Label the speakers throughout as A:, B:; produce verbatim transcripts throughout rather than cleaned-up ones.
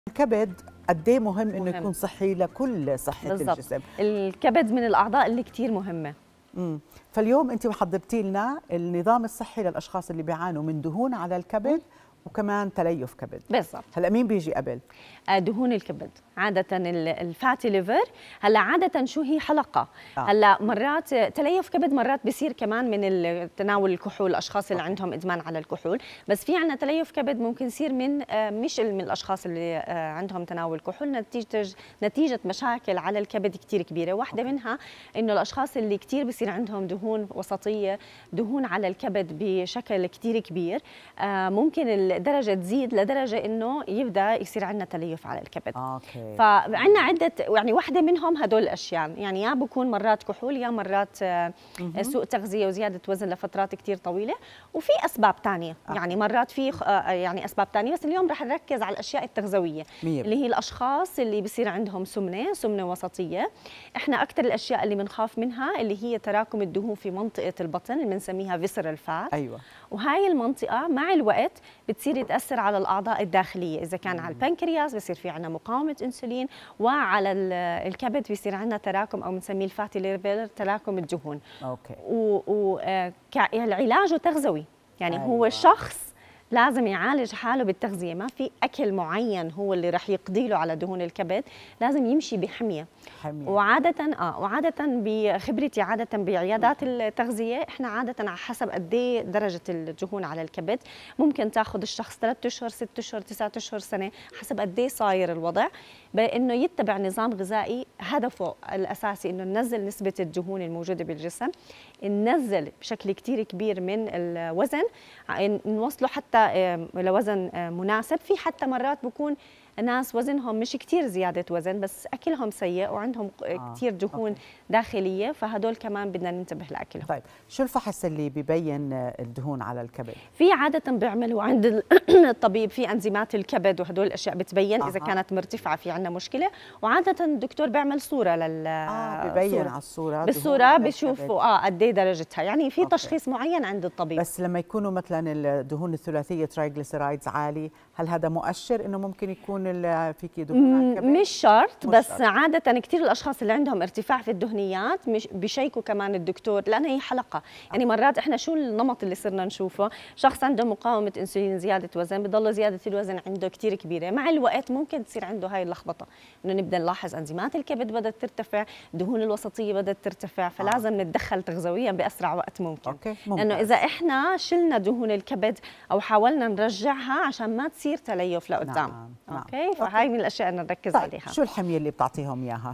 A: الكبد قد ايه مهم انه
B: مهم.
A: يكون صحي لكل صحه
B: بالضبط.
A: الجسم.
B: الكبد من الاعضاء اللي كثير مهمه.
A: امم فاليوم انت حضرتي لنا النظام الصحي للاشخاص اللي بيعانوا من دهون على الكبد وكمان تليف كبد.
B: بالضبط.
A: هلا مين بيجي قبل؟
B: دهون الكبد عادة الفاتي ليفر. هلا عادة شو هي حلقة.
A: آه.
B: هلا مرات تليف كبد مرات بيصير كمان من تناول الكحول، الاشخاص اللي
A: أوكي.
B: عندهم ادمان على الكحول، بس في عندنا تليف كبد ممكن يصير من مش من الاشخاص اللي عندهم تناول كحول، نتيجة نتيجة مشاكل على الكبد كثير كبيرة، واحدة أوكي. منها انه الاشخاص اللي كثير بيصير عندهم دهون وسطية، دهون على الكبد بشكل كثير كبير، ممكن الدرجة تزيد لدرجة انه يبدا يصير عندنا تليف على الكبد.
A: اوكي.
B: فعندنا عده، يعني واحده منهم هدول الاشياء، يعني يا بكون مرات كحول يا مرات سوء تغذيه وزياده وزن لفترات كثير طويله، وفي اسباب ثانيه، يعني مرات في يعني اسباب ثانيه، بس اليوم رح نركز على الاشياء التغذويه مية. اللي هي الاشخاص اللي بصير عندهم سمنه سمنه وسطيه. احنا اكثر الاشياء اللي بنخاف منها اللي هي تراكم الدهون في منطقه البطن اللي بنسميها فيسرال فات.
A: ايوه.
B: وهاي المنطقه مع الوقت بتصير تاثر على الاعضاء الداخليه، اذا كان على البنكرياس بصير في عندنا مقاومه انسولين، وعلى الكبد بيصير عندنا تراكم او بنسميه الفاتي ليفر، تراكم الدهون.
A: اوكي.
B: والعلاج تغذوي، يعني أيوة. هو الشخص لازم يعالج حاله بالتغذيه، ما في اكل معين هو اللي رح يقضي له على دهون الكبد، لازم يمشي بحميه. حمية. وعاده اه وعاده بخبرتي عاده بعيادات التغذيه احنا عاده على حسب قد ايه درجه الدهون على الكبد، ممكن تاخذ الشخص ثلاث اشهر ست اشهر تسعة اشهر سنه حسب قد ايه صاير الوضع، بانه يتبع نظام غذائي هدفه الاساسي انه ننزل نسبه الدهون الموجوده بالجسم، ننزل بشكل كثير كبير من الوزن، نوصله حتى لوزن مناسب. في حتى مرات بكون ناس وزنهم مش كتير زيادة وزن بس أكلهم سيء وعندهم آه. كتير دهون أوكي. داخلية، فهدول كمان بدنا ننتبه لأكلهم.
A: طيب شو الفحص اللي ببين الدهون على الكبد؟
B: في عادة بيعملوا عند الطبيب في أنزيمات الكبد وهدول الأشياء بتبين آه. إذا كانت مرتفعة في عندنا مشكلة، وعادة الدكتور بيعمل صورة لل
A: آه ببين صورة. على الصورة
B: بالصورة بيشوفوا اه قد ايه درجتها، يعني في أوكي. تشخيص معين عند الطبيب.
A: بس لما يكونوا مثلا الدهون الثلاثية ترايجليسيرايدز عالي، هل هذا مؤشر إنه ممكن يكون فيكي دهون على الكبد؟
B: مش شرط، مش بس شرط. عادة كثير الأشخاص اللي عندهم ارتفاع في الدهنيات مش بيشيكوا كمان الدكتور، لأن هي حلقة. يعني مرات إحنا شو النمط اللي صرنا نشوفه، شخص عنده مقاومة أنسولين زيادة وزن، بضل زيادة الوزن عنده كثير كبيرة، مع الوقت ممكن تصير عنده هاي اللخبطة، إنه نبدأ نلاحظ أنزيمات الكبد بدأت ترتفع، الدهون الوسطية بدأت ترتفع، فلازم آه. نتدخل تغذويا بأسرع وقت ممكن. أوكي. لأنه إذا إحنا شلنا دهون الكبد أو حاولنا نرجعها عشان ما تصير تليف لقدام. نعم. أوكي. فهاي من الاشياء اللي نركز
A: طيب.
B: عليها.
A: شو الحميه اللي بتعطيهم اياها؟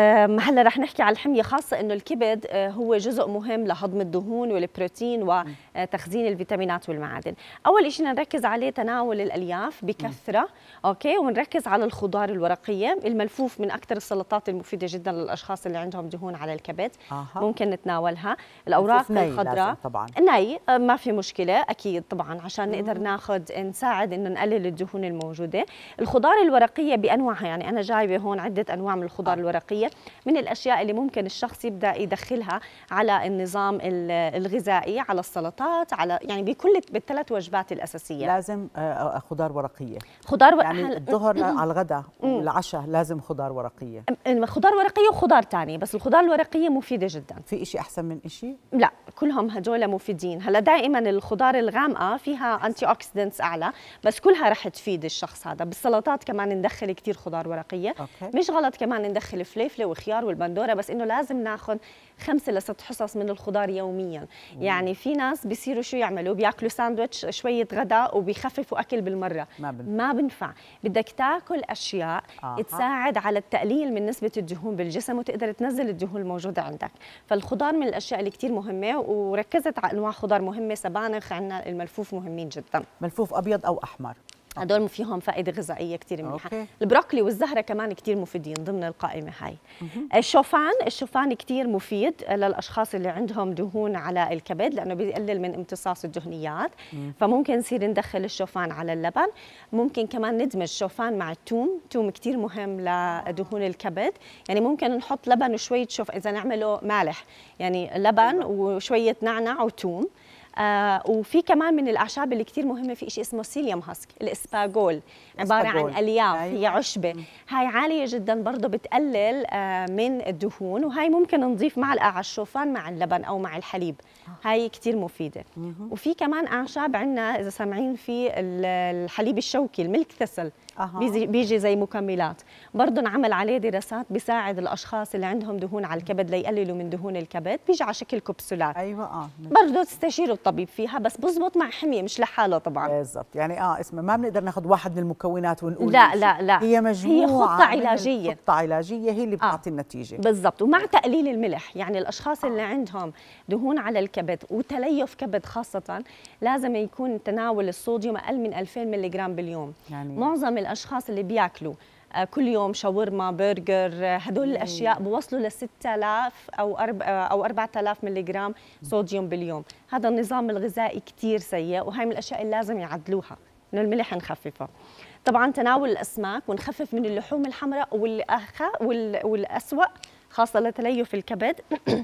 B: هلا رح نحكي على الحميه، خاصه انه الكبد هو جزء مهم لهضم الدهون والبروتين وتخزين الفيتامينات والمعادن. اول شيء نركز عليه تناول الالياف بكثره، م. اوكي، ونركز على الخضار الورقيه، الملفوف من اكثر السلطات المفيده جدا للاشخاص اللي عندهم دهون على الكبد. آه. ممكن نتناولها. الاوراق الخضراء
A: طبعا
B: ني ما في مشكله اكيد طبعا، عشان نقدر ناخذ نساعد انه نقلل الدهون الموجوده. الخضار الورقيه بانواعها، يعني انا جايبه هون عده انواع من الخضار آه. الورقيه، من الاشياء اللي ممكن الشخص يبدا يدخلها على النظام الغذائي، على السلطات، على يعني بكل بالثلاث وجبات الاساسيه.
A: لازم خضار ورقيه.
B: خضار ورقية
A: يعني الظهر على الغداء والعشاء لازم خضار ورقيه.
B: خضار ورقيه وخضار ثاني، بس الخضار الورقيه مفيده جدا.
A: في شيء احسن من شيء؟
B: لا، كلهم هدول مفيدين. هلا دائما الخضار الغامقه فيها انتي اوكسيدنتس اعلى، بس كلها رح تفيد الشخص هذا. بالسلطات كمان ندخل كثير خضار ورقيه. أوكي. مش غلط كمان ندخل فليفله وخيار والبندوره، بس انه لازم ناخذ خمسة لست حصص من الخضار يوميا. مم. يعني في ناس بيصيروا شو يعملوا، بياكلوا ساندويتش شويه غداء وبيخففوا اكل بالمره. ما بنفع, ما بنفع. بدك تاكل اشياء آه. تساعد على التقليل من نسبه الدهون بالجسم وتقدر تنزل الدهون الموجوده عندك. فالخضار من الاشياء اللي كثير مهمه، وركزت على انواع خضار مهمه. سبانخ عندنا، الملفوف مهمين جدا.
A: ملفوف ابيض او احمر؟
B: هدول فيهم فائده غذائيه كثير منيحه. البروكلي والزهره كمان كثير مفيدين ضمن القائمه هاي. الشوفان، الشوفان كثير مفيد للاشخاص اللي عندهم دهون على الكبد، لانه بيقلل من امتصاص الدهنيات. مم. فممكن نصير ندخل الشوفان على اللبن. ممكن كمان ندمج شوفان مع الثوم، الثوم كثير مهم لدهون الكبد. يعني ممكن نحط لبن وشويه شوف، اذا نعمله مالح، يعني لبن وشويه نعناع وثوم، آه وفي كمان من الاعشاب اللي كثير مهمه في شيء اسمه سيليوم هاسك، الاسباغول، عباره عن الياف، هي عشبه، هاي عاليه جدا برضه بتقلل آه من الدهون، وهي ممكن نضيف معلقه على الشوفان مع اللبن او مع الحليب، هاي كثير مفيده. وفي كمان اعشاب عندنا اذا سامعين في الحليب الشوكي، الميلك ثسل، أه. بيجي, بيجي زي مكملات، برضه انعمل عليه دراسات بيساعد الاشخاص اللي عندهم دهون على الكبد ليقللوا من دهون الكبد، بيجي على شكل كبسولات.
A: ايوه اه
B: برضه تستشيروا الطبيب فيها، بس بزبط مع حميه مش لحاله طبعا.
A: بالضبط، يعني اه اسمه ما بنقدر ناخذ واحد من المكونات ونقول
B: لا لا لا،
A: هي مجموعه،
B: هي خطه علاجيه،
A: خطه علاجيه هي اللي بتعطي آه. النتيجه.
B: بالضبط، ومع تقليل الملح، يعني الاشخاص آه. اللي عندهم دهون على الكبد وتليف كبد خاصه لازم يكون تناول الصوديوم اقل من ألفين ملغ باليوم. يعني معظم الاشخاص اللي بياكلوا كل يوم شاورما، برجر، هدول الاشياء بوصلوا ل ستة آلاف او او أربعة آلاف ملغ صوديوم باليوم، هذا النظام الغذائي كثير سيء، وهي من الاشياء اللي لازم يعدلوها، انه الملح نخففها. طبعا تناول الاسماك ونخفف من اللحوم الحمراء، والاخا والاسوأ خاصه لتليف الكبد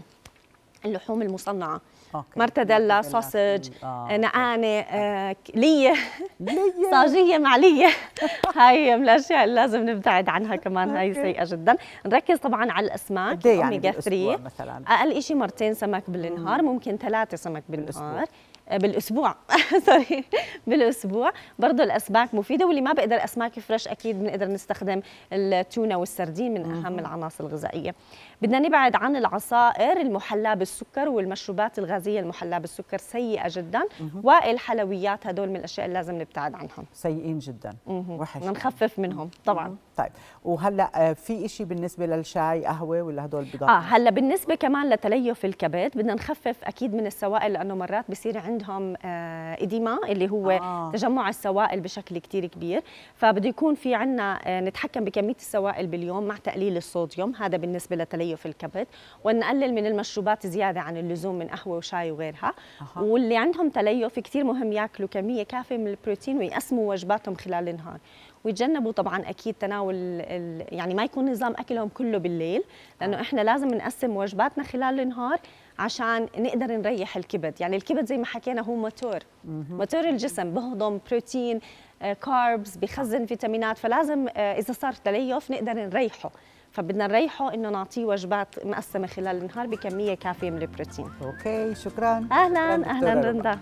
B: اللحوم المصنعه، أوكي. مرتديلا، سوسج، آه. نقانه، آه. ليه صاجيه معليه هاي من الاشياء اللي لازم نبتعد عنها كمان، هاي سيئه جدا. نركز طبعا على الاسماك،
A: اوميجا ثلاثة مثلا،
B: اقل شيء مرتين سمك بالنهار، ممكن ثلاثه سمك بالنهار بالاسبوع سوري بالاسبوع. برضه الاسماك مفيده، واللي ما بقدر اسماك فريش اكيد بنقدر نستخدم التونه والسردين، من اهم العناصر الغذائيه. بدنا نبعد عن العصائر المحلاه بالسكر والمشروبات الغازيه المحلاه بالسكر، سيئه جدا، والحلويات هدول من الاشياء اللي لازم نبتعد عنهم،
A: سيئين جدا، وحش،
B: نخفف منهم طبعا.
A: طيب، وهلا في شيء بالنسبه للشاي، قهوه، ولا هدول بضاعه؟
B: اه هلا بالنسبه كمان لتليف الكبد بدنا نخفف اكيد من السوائل، لانه مرات بصير عندهم آه إديما اللي هو آه. تجمع السوائل بشكل كتير كبير، فبده يكون في عنا آه نتحكم بكميه السوائل باليوم مع تقليل الصوديوم، هذا بالنسبه لتليف الكبد، ونقلل من المشروبات زياده عن اللزوم من قهوه وشاي وغيرها. آه. واللي عندهم تليف كتير مهم ياكلوا كميه كافيه من البروتين ويقسموا وجباتهم خلال النهار، ويتجنبوا طبعا اكيد تناول يعني ما يكون نظام اكلهم كله بالليل، لانه احنا لازم نقسم وجباتنا خلال النهار عشان نقدر نريح الكبد. يعني الكبد زي ما حكينا هو موتور، موتور الجسم، بهضم بروتين، كاربز، بخزن فيتامينات، فلازم اذا صار تليف نقدر نريحه، فبدنا نريحه انه نعطيه وجبات مقسمه خلال النهار بكميه كافيه من البروتين.
A: اوكي، شكرا.
B: اهلا اهلا رندا.